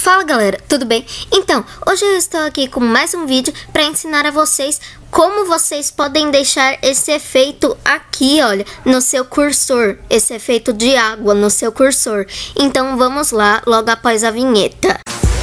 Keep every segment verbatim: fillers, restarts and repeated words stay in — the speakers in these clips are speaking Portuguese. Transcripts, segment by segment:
Fala galera, tudo bem? Então, hoje eu estou aqui com mais um vídeo para ensinar a vocês como vocês podem deixar esse efeito aqui, olha, no seu cursor, esse efeito de água no seu cursor. Então vamos lá, logo após a vinheta.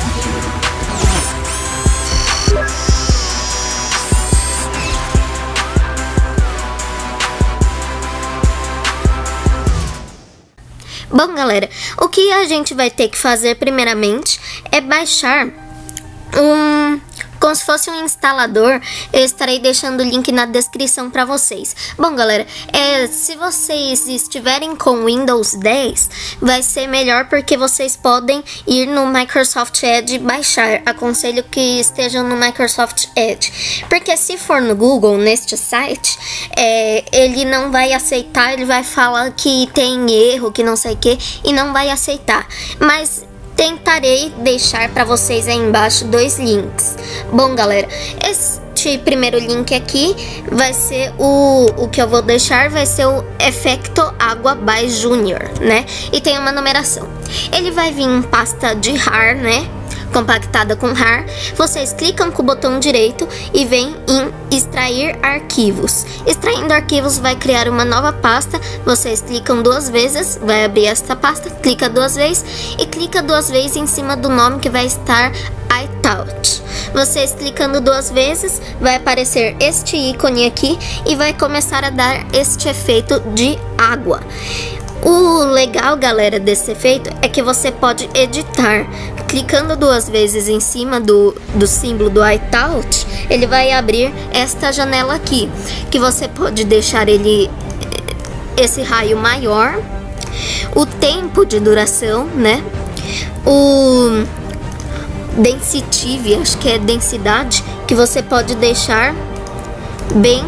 Bom galera, o que a gente vai ter que fazer primeiramente é baixar um... como se fosse um instalador. Eu estarei deixando o link na descrição para vocês. Bom galera, é, se vocês estiverem com Windows dez, vai ser melhor porque vocês podem ir no Microsoft Edge e baixar. Aconselho que estejam no Microsoft Edge, porque se for no Google, neste site, é, ele não vai aceitar, ele vai falar que tem erro, que não sei o que, e não vai aceitar. Mas tentarei deixar para vocês aí embaixo dois links. Bom galera, este primeiro link aqui vai ser o, o que eu vou deixar, vai ser o Efecto Água by Junior, né? E tem uma numeração. Ele vai vir em pasta de R A R, né? Compactada com R A R. Vocês clicam com o botão direito e vem em extrair arquivos. Extraindo arquivos vai criar uma nova pasta. Vocês clicam duas vezes, vai abrir esta pasta, clica duas vezes e clica duas vezes em cima do nome que vai estar iTouch. Vocês clicando duas vezes, vai aparecer este ícone aqui e vai começar a dar este efeito de água. O legal, galera, desse efeito é que você pode editar. Clicando duas vezes em cima do, do símbolo do iTouch, ele vai abrir esta janela aqui, que você pode deixar ele esse raio maior, o tempo de duração, né? O Density, acho que é densidade, que você pode deixar bem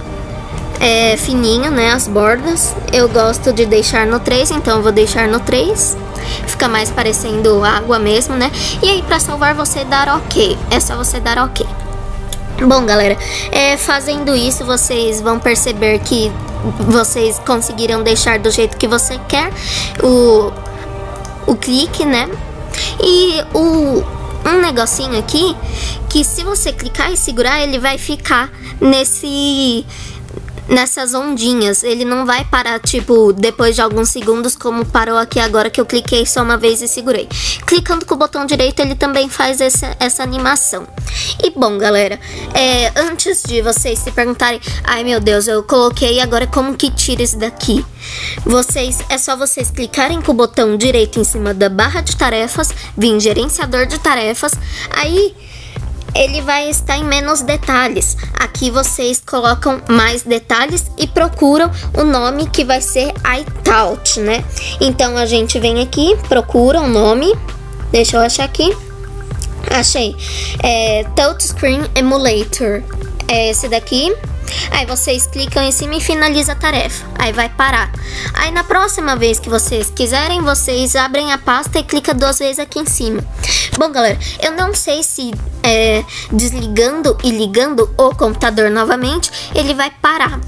É, fininho, né, as bordas. Eu gosto de deixar no três, então eu vou deixar no três. Fica mais parecendo água mesmo, né? E aí pra salvar você dar ok. É só você dar ok. Bom galera, é, fazendo isso vocês vão perceber que vocês conseguiram deixar do jeito que você quer o, o clique, né? E o... um negocinho aqui, que se você clicar e segurar, ele vai ficar nesse... nessas ondinhas, ele não vai parar tipo depois de alguns segundos como parou aqui agora que eu cliquei só uma vez e segurei. Clicando com o botão direito ele também faz essa, essa animação. E bom galera, é, antes de vocês se perguntarem, ai meu Deus, eu coloquei, agora como que tira isso daqui? Vocês, é só vocês clicarem com o botão direito em cima da barra de tarefas, vir em gerenciador de tarefas, aí ele vai estar em menos detalhes. Aqui vocês colocam mais detalhes e procuram o nome que vai ser iTouch, né? Então a gente vem aqui, procura o nome. Deixa eu achar aqui. Achei. É, Touchscreen Emulator. É esse daqui. Aí vocês clicam em cima e finaliza a tarefa. Aí vai parar. Aí na próxima vez que vocês quiserem, vocês abrem a pasta e clicam duas vezes aqui em cima. Bom galera, eu não sei se é, desligando e ligando o computador novamente, ele vai parar.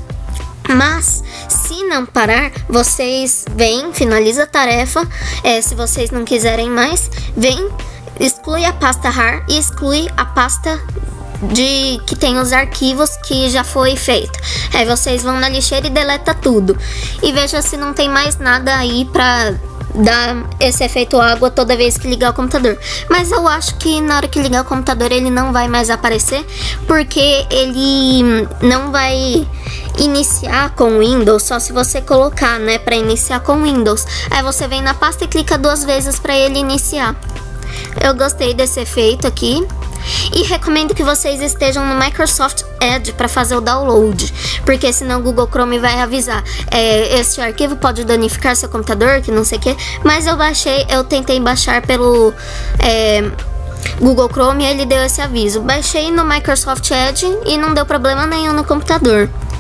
Mas se não parar, vocês vêm, finaliza a tarefa. É, se vocês não quiserem mais, vem, exclui a pasta R A R e exclui a pasta de que tem os arquivos que já foi feito. Aí vocês vão na lixeira e deleta tudo. E veja se não tem mais nada aí pra dar esse efeito água toda vez que ligar o computador. Mas eu acho que na hora que ligar o computador ele não vai mais aparecer, porque ele não vai iniciar com Windows, só se você colocar, né, pra iniciar com Windows. Aí você vem na pasta e clica duas vezes pra ele iniciar. Eu gostei desse efeito aqui. E recomendo que vocês estejam no Microsoft Edge para fazer o download, porque senão o Google Chrome vai avisar, é, este arquivo pode danificar seu computador, que não sei o que. Mas eu baixei, eu tentei baixar pelo é, Google Chrome e ele deu esse aviso. Baixei no Microsoft Edge e não deu problema nenhum no computador.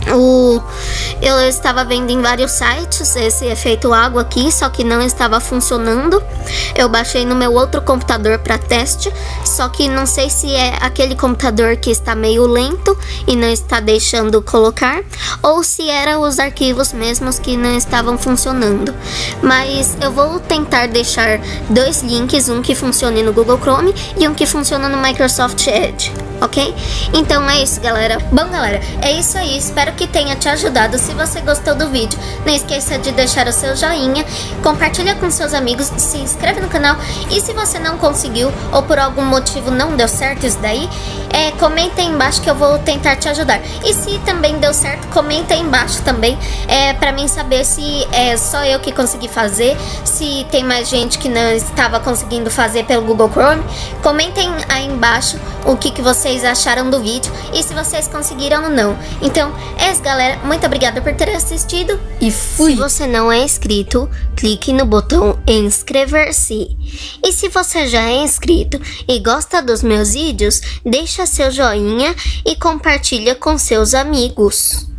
O, eu estava vendo em vários sites esse efeito água aqui, só que não estava funcionando. Eu baixei no meu outro computador para teste, só que não sei se é aquele computador que está meio lento e não está deixando colocar, ou se eram os arquivos mesmos que não estavam funcionando. Mas eu vou tentar deixar dois links, um que funcione no Google Chrome e um que funciona no Microsoft Edge, ok? Então é isso, galera. Bom, galera, é isso aí. Espero que tenha te ajudado. Se você gostou do vídeo, não esqueça de deixar o seu joinha, compartilha com seus amigos, se inscreve no canal, e se você não conseguiu ou por algum motivo não deu certo isso daí, é, comenta aí embaixo que eu vou tentar te ajudar. E se também deu certo, comenta aí embaixo também, é, pra mim saber se é só eu que consegui fazer, se tem mais gente que não estava conseguindo fazer pelo Google Chrome. Comentem aí embaixo o que, que vocês acharam do vídeo e se vocês conseguiram ou não. Então é isso, galera, muito obrigada por ter assistido e fui! Se você não é inscrito, clique no botão inscrever-se. E se você já é inscrito e gosta dos meus vídeos, deixa seu joinha e compartilha com seus amigos.